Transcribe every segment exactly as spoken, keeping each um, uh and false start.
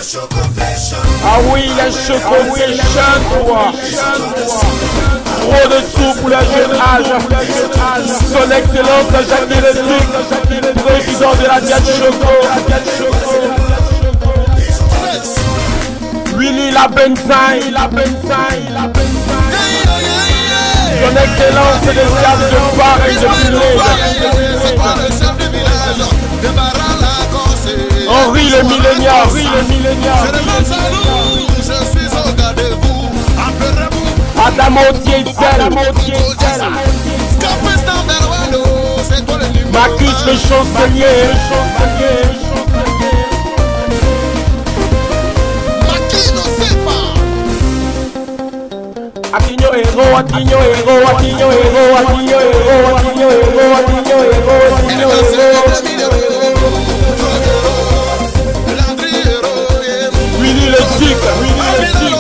Ah oui, la Choco Fashion, quoi. Trop de sous pour la jeune âge. Son excellence, la Jacques Électrique, président de la Diade Choco. Willy la Benzine, la Benzine, la Benzine. Son excellence, c'est le diable de bar et de village. Henri le millénaire, Henri le millénaire. Je suis au gardez-vous. Appelez-vous Adamo Diesel, Marcus le chancelier. Atigno héros, Atigno héros, Atigno héros, Atigno héros, Atigno héros, Atigno héros, Atigno héros. Willy le tic, Willy le tic.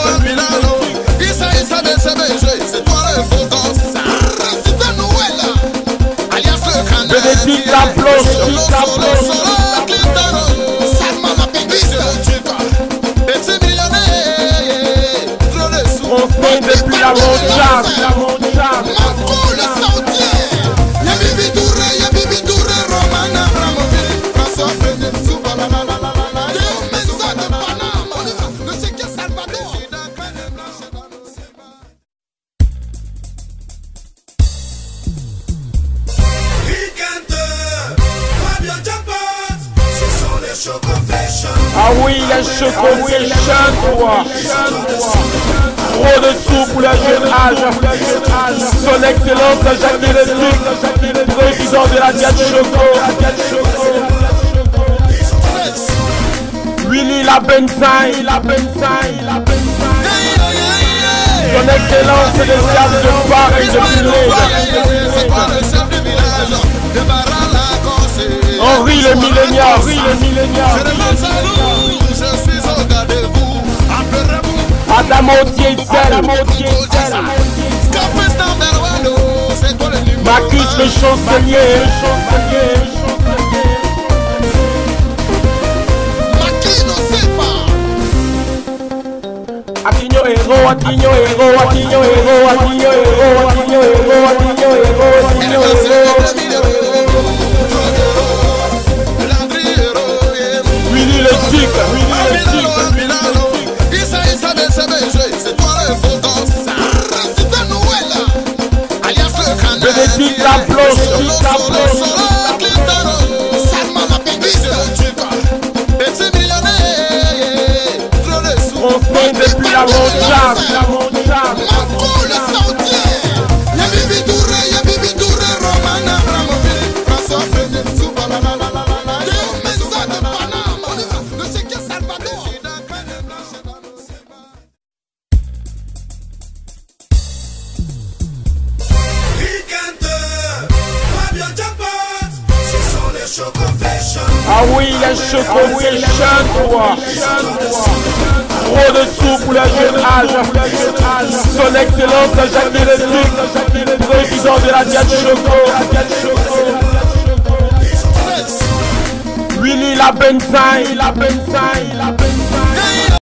C'est toi le beau gosse. C'est un Noël. Alias le canard. Bénédicte la bloche, la bloche. On fait depuis la montagne, la montagne. Marco le Saoudien. Y'a Bibi Touré, y'a Bibi Touré, Romana Bramovic, François Frédéric Souba, la la la la la la. Théo Mensa de Panama, le Cheikh Salvador. Ah oui, la Choco Fashion, quoi. Trop de sous pour la jeune âge. Son excellence, la Jacques Électrique, président de la Diade Choco. Willy la Benzine, la Benzine, la Benzine. Son excellence, c'est le diable de bar et de village. Henri le millénaire, Henri le millénaire. Je suis au gardez-vous. Appelez-vous Adamo Diesel, Marcus le chancelier. Atigno héros, Atigno héros, Atigno héros, Atigno héros, Atigno héros, Atigno héros, Atigno héros. Willy le tic, Willy le tic. C'est toi le beau gosse. C'est un Noël. Alias le canard. Bénédicte la bloche, la bloche. On fait depuis la montagne, la montagne. Marco le Saoudien. Y'a Bibi Touré, y'a Bibi Touré, Romana Bramovic, François Frédéric Souba, la la la la la. Théo Mensa de Panama, le Cheikh Salvador. Ah oui, la Choco Fashion, quoi. Trop de sous pour la jeune âge. Son excellence, la Jacques Électrique, président de la Diade Choco. Willy la Benzine, la Benzine, la Benzine.